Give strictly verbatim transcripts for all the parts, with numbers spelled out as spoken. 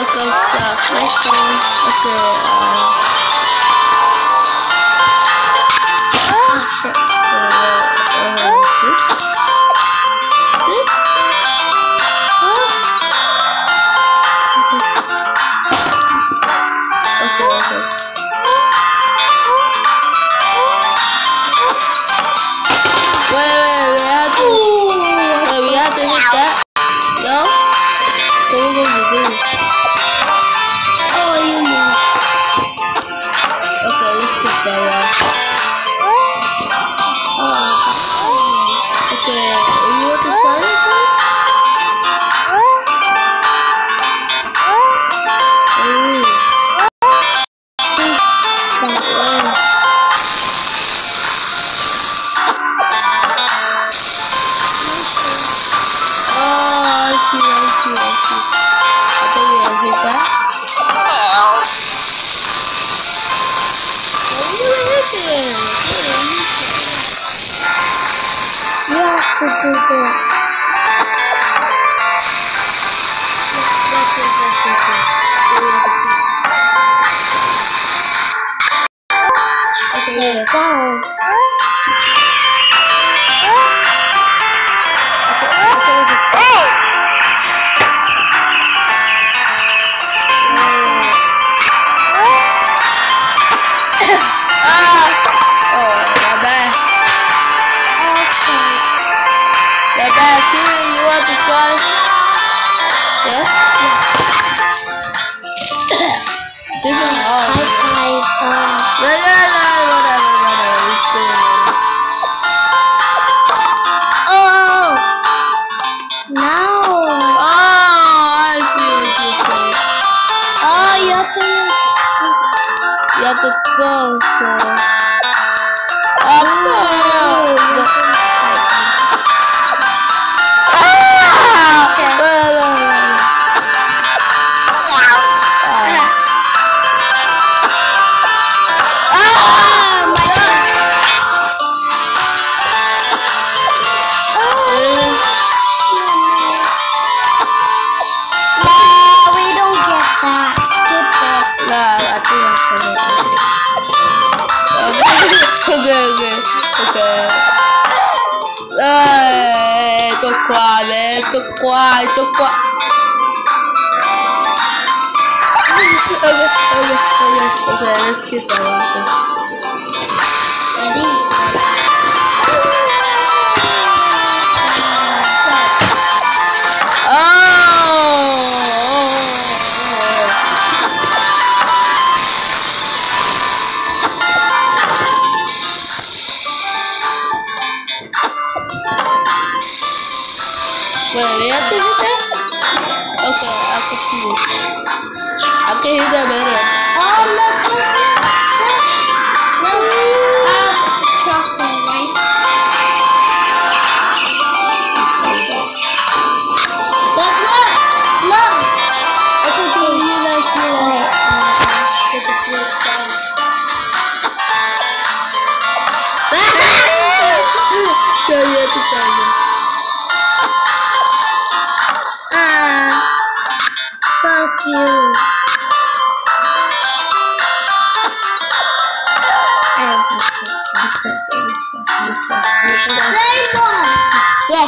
go stuff. Okay, uh... Oh shit. Uh, uh, this? This? Okay, okay. Wait, wait, we have to... Wait, we have to hit that? No? What are we gonna do? Oh, you know. Okay, let's keep that one. Oh. Okay, you want to try it? This is hard. Hi guys. Uh, no, no, no, whatever, whatever. It's doing it. oh no. Oh, I see what you're saying. Oh, you have to. You have to go. So. Oh, no. Ah! Okay. No, no, no, no. Okay, okay, ok. Eh, sto qua, eh, sto qua, sto qua. Okay, okay, okay, okay, let's keep that one. Ready? Wait, we have to hit that? Okay, I can see it. I can hit that better. Oh, look, look, look. No, um, chocolate, right? Look, look, look. It's okay, you like you like. Get the flip down. So you have to try this. Fuck you. I don't have this one. This one. This one. Same one. Go.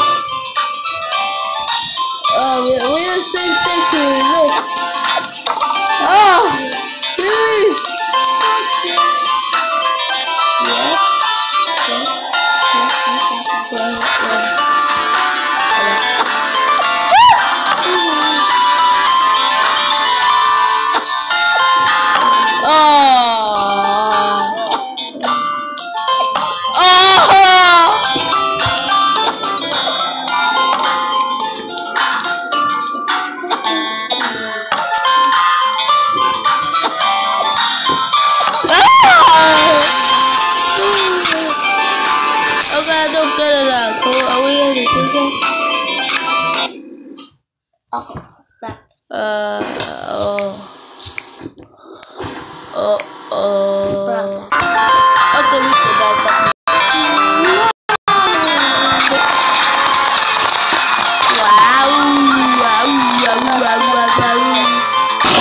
Oh, we we are the same thing to it. Look. Oh, please. Yeah. Okay, that's Uh oh. Oh oh. Okay, we should go back. Wow, wow, wow, wow, wow, wow.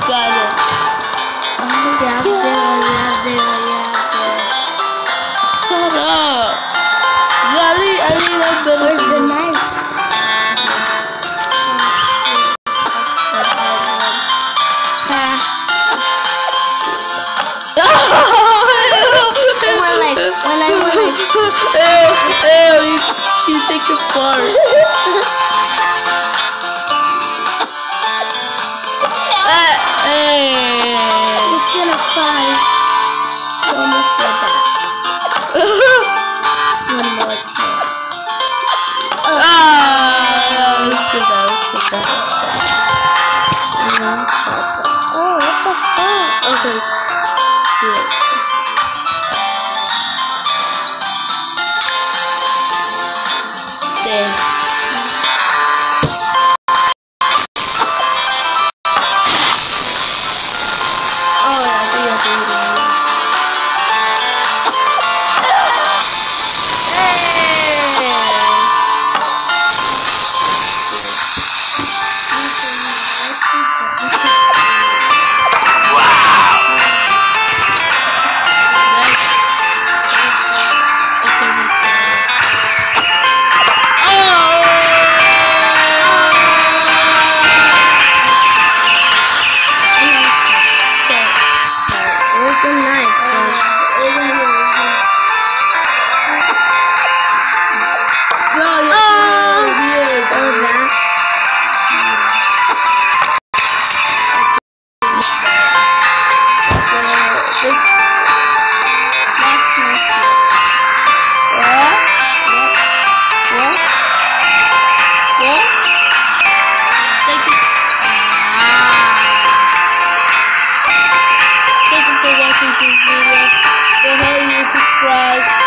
got it. You have zero, you have zero, you have zero. Shut up. Yeah, I need, I need that better. Where's the knife? When I went like, ew, ew, you, she's taking fart. uh, hey. It's gonna cry. You almost said that. One more time. Oh, Ah, let's do that, let's do that. oh, what the fuck? Okay. Yeah. There. Oh, yeah, I think I think I Thank you for watching this video. Go ahead and subscribe.